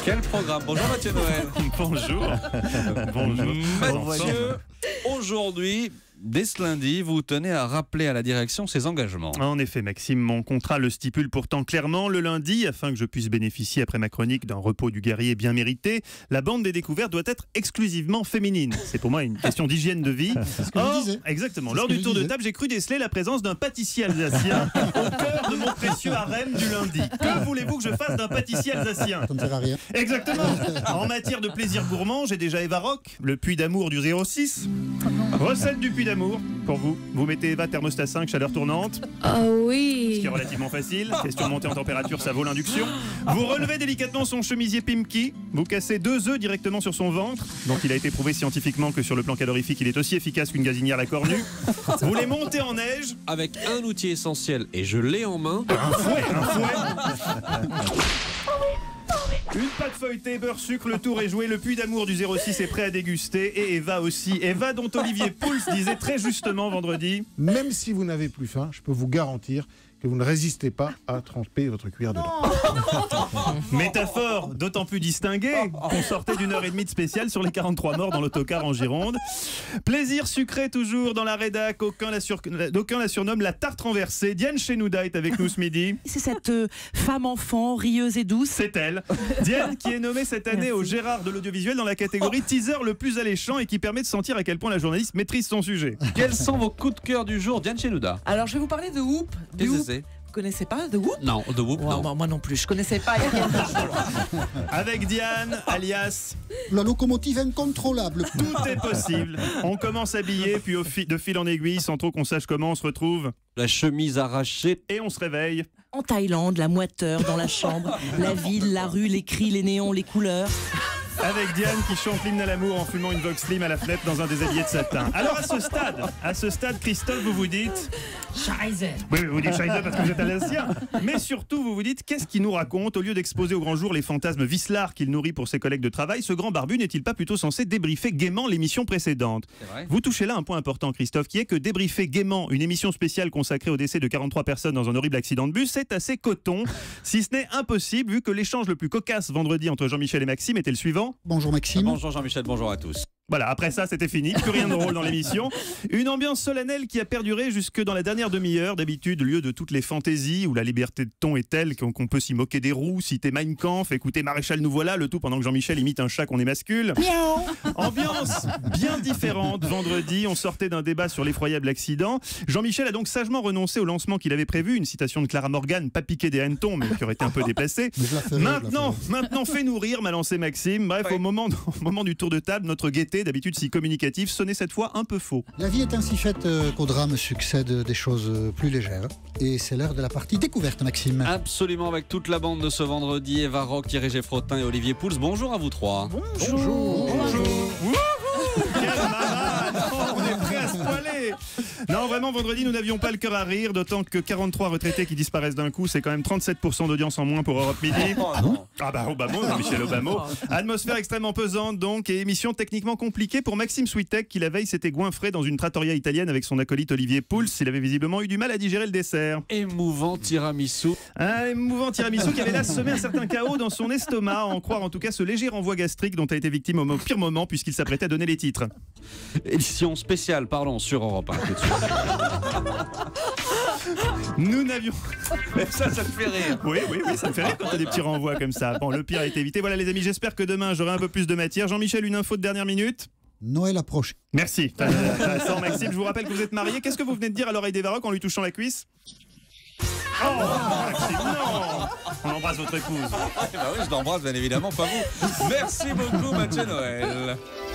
Quel programme? Bonjour Mathieu Noël. Bonjour. Bonjour. Mathieu, aujourd'hui, dès ce lundi, vous tenez à rappeler à la direction ses engagements. En effet, Maxime, mon contrat le stipule pourtant clairement le lundi, afin que je puisse bénéficier après ma chronique d'un repos du guerrier bien mérité. La bande des découvertes doit être exclusivement féminine. C'est pour moi une question d'hygiène de vie. C'est ce que je disais. Exactement. Lors du tour de table, j'ai cru déceler la présence d'un pâtissier alsacien au cœur de mon précieux harem du lundi. Que voulez-vous que je fasse d'un pâtissier alsacien? Ça ne sert à rien. Exactement. En matière de plaisir gourmand, j'ai déjà Eva Rock, le puits d'amour du 06. Recette du puits d'amour pour vous. Vous mettez Eva thermostat 5, chaleur tournante. Ah oui. Ce qui est relativement facile. Question de montée en température, ça vaut l'induction. Vous relevez délicatement son chemisier Pimki. Vous cassez 2 œufs directement sur son ventre. Donc il a été prouvé scientifiquement que sur le plan calorifique, il est aussi efficace qu'une gazinière la cornue. Vous les montez en neige. Avec un outil essentiel, et je l'ai en main. Un fouet. Une pâte feuilletée, beurre, sucre, le tour est joué. Le puits d'amour du 06 est prêt à déguster. Et Eva aussi. Eva dont Olivier Pouls disait très justement vendredi. Même si vous n'avez plus faim, je peux vous garantir que vous ne résistez pas à tremper votre cuillère dedans. Métaphore d'autant plus distinguée qu'on sortait d'une heure et demie de spécial sur les 43 morts dans l'autocar en Gironde. Plaisir sucré toujours dans la rédac. D'aucuns la surnomment la tarte renversée. Diane Chenouda est avec nous ce midi. C'est cette femme enfant, rieuse et douce. C'est elle. Diane qui est nommée cette année au Gérard de l'audiovisuel dans la catégorie teaser le plus alléchant et qui permet de sentir à quel point la journaliste maîtrise son sujet. Quels sont vos coups de cœur du jour, Diane Chenouda? Alors je vais vous parler de Whoop. Qu'est-ce que Whoop. c'est? Vous connaissez pas The Whoop? Non, The Whoop, non. Moi non plus, je connaissais pas. Avec Diane, alias La locomotive incontrôlable. tout est possible. On commence habillé, puis de fil en aiguille, sans trop qu'on sache comment on se retrouve. La chemise arrachée. Et on se réveille. En Thaïlande, la moiteur dans la chambre, la ville, la rue, les cris, les néons, les couleurs. Avec Diane qui chante l'hymne à l'amour en fumant une Vox Slim à la fenêtre dans un déshabillé de satin. Alors à ce stade, Christophe, vous vous dites... Scheiße. Oui, vous dites Scheiße parce que vous êtes alsacien. Mais surtout, vous vous dites, qu'est-ce qu'il nous raconte? Au lieu d'exposer au grand jour les fantasmes vicelards qu'il nourrit pour ses collègues de travail, ce grand barbu n'est-il pas plutôt censé débriefer gaiement l'émission précédente? Vous touchez là un point important, Christophe, qui est que débriefer gaiement une émission spéciale consacrée au décès de 43 personnes dans un horrible accident de bus, c'est assez coton, si ce n'est impossible, vu que l'échange le plus cocasse vendredi entre Jean-Michel et Maxime était le suivant. Bonjour Maxime. Bonjour Jean-Michel, bonjour à tous. Voilà, après ça, c'était fini. Plus rien de drôle dans l'émission. Une ambiance solennelle qui a perduré jusque dans la dernière demi-heure. D'habitude, lieu de toutes les fantaisies où la liberté de ton est telle qu'on peut s'y moquer des roues, citer Mein Kampf, écouter Maréchal Nous voilà, le tout pendant que Jean-Michel imite un chat qu'on émascule. Ambiance bien différente. Vendredi, on sortait d'un débat sur l'effroyable accident. Jean-Michel a donc sagement renoncé au lancement qu'il avait prévu. Une citation de Clara Morgan, pas piquée des hannetons, mais qui aurait été un peu déplacée. Maintenant, fais-nous rire, m'a lancé Maxime. Bref, au moment du tour de table, notre gaieté, d'habitude si communicatif, sonnait cette fois un peu faux. La vie est ainsi faite qu'au drame succèdent des choses plus légères. Et c'est l'heure de la partie découverte, Maxime. Absolument, avec toute la bande de ce vendredi, Eva Rock, Thierry Geffrotin et Olivier Pouls. Bonjour à vous trois. Bonjour. Quelle marade. On est prêt à se poiler. Non, vraiment, vendredi, nous n'avions pas le cœur à rire, d'autant que 43 retraités qui disparaissent d'un coup, c'est quand même 37% d'audience en moins pour Europe Midi. Ah bah Obama, Michel Obama. Atmosphère extrêmement pesante donc, et émission techniquement compliquée pour Maxime Switek qui la veille s'était goinfré dans une trattoria italienne avec son acolyte Olivier Pouls. Il avait visiblement eu du mal à digérer le dessert. Émouvant tiramisu. Un émouvant tiramisu qui avait là semé un certain chaos dans son estomac, à en croire en tout cas ce léger renvoi gastrique dont a été victime au pire moment puisqu'il s'apprêtait à donner les titres. Édition spéciale, pardon, sur Europe 1 tout de suite. Nous n'avions... Ça te fait rire. Oui, ça me fait rire quand t'as des petits renvois comme ça. Bon, le pire a été évité. Voilà les amis, j'espère que demain j'aurai un peu plus de matière. Jean-Michel, une info de dernière minute? Noël approche. Merci. Intéressant, Maxime, je vous rappelle que vous êtes marié. Qu'est-ce que vous venez de dire à l'oreille d'Eva Rock en lui touchant la cuisse? Oh, Maxime, non. On embrasse votre épouse. Bah oui, je l'embrasse bien évidemment, pas vous. Merci beaucoup Mathieu Noël.